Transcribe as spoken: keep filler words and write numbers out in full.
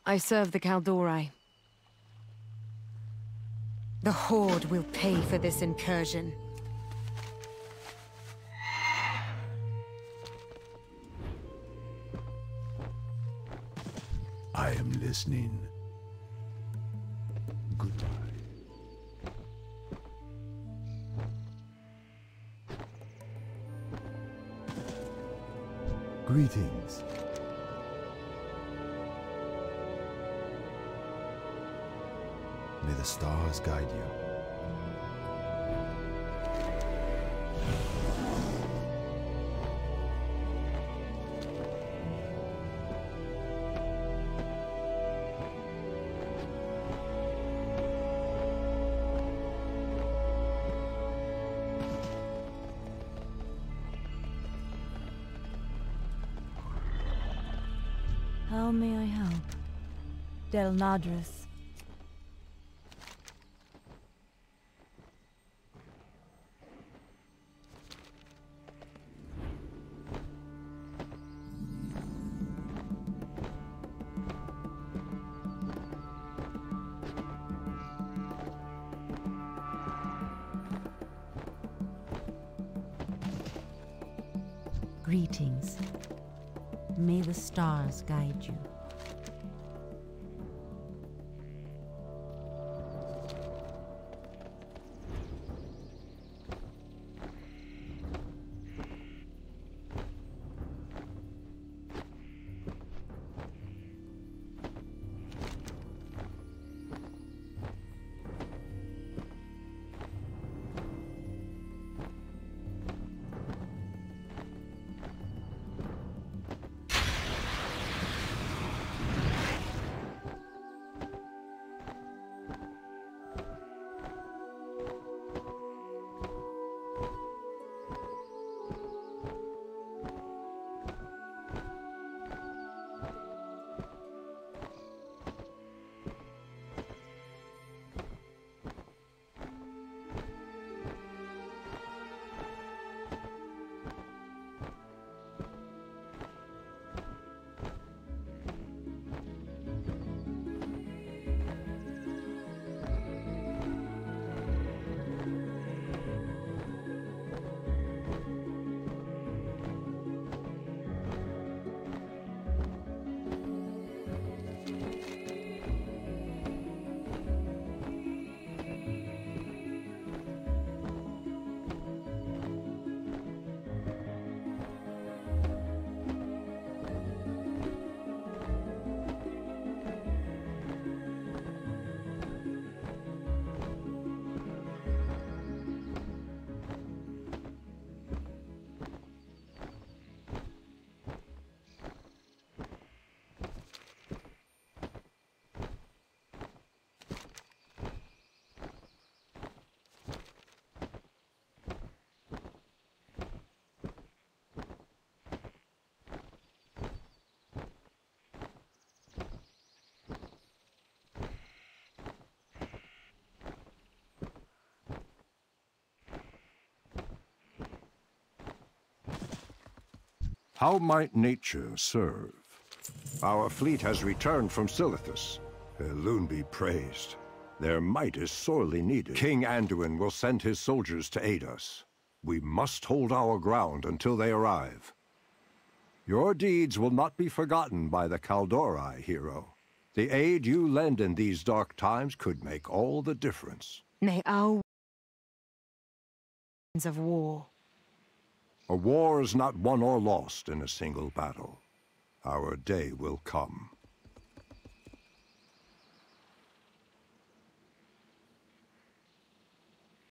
I serve the Kaldori. The Horde will pay for this incursion. I am listening. Goodbye. Greetings. May the stars guide you. How may I help? Del Nadris. Greetings. May the stars guide you. How might nature serve? Our fleet has returned from Silithus. Elune be praised. Their might is sorely needed. King Anduin will send his soldiers to aid us. We must hold our ground until they arrive. Your deeds will not be forgotten by the Kaldori, hero. The aid you lend in these dark times could make all the difference. Nay, our of war. A war is not won or lost in a single battle. Our day will come.